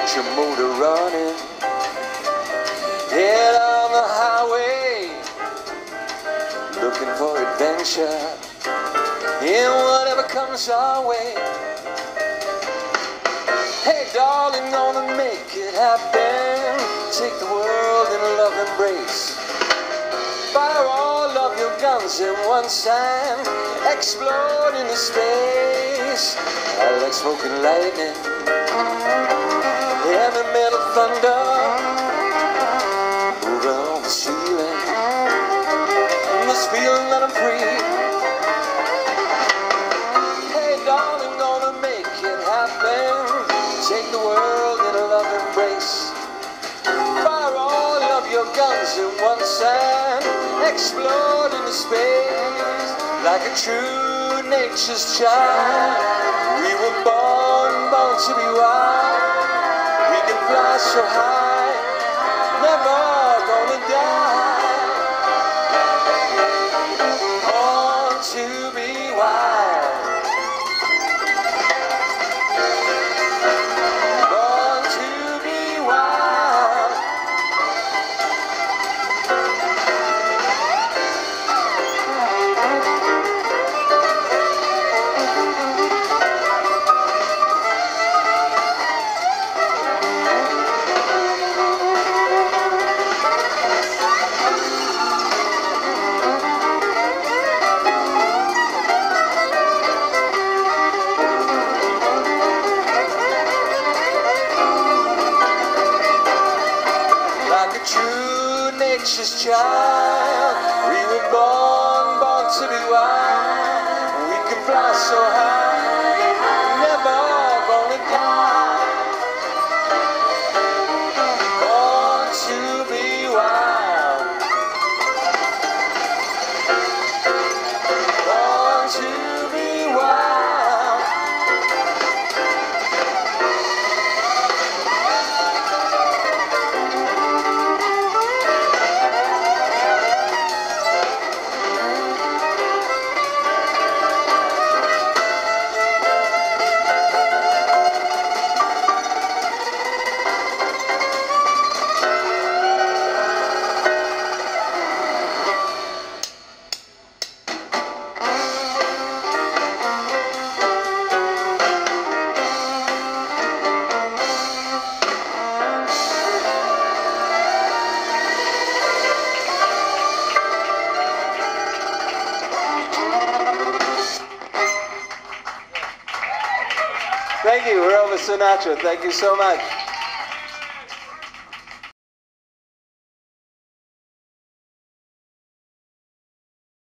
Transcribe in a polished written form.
get your motor running. Head on the highway, looking for adventure in whatever comes our way. Hey darling, gonna make it happen. Take the world in a love embrace. Fire all of your guns in one sand, explode into space. I like smoking lightning, heavy metal thunder, moving on the ceiling. This feeling that I'm free. Hey darling, gonna make it happen. Take the world in a love embrace. Fire all of your guns in one sand, explode into space. Like a true nature's child, we were born to be wild. We can fly so high, never gonna die. Born to be wild. Born to be wild. True nature's child, we were born to be wild. We can fly so high, never gonna die. Born to be wild. Born to be wild. Thank you, Elvis Sinatra. Thank you so much.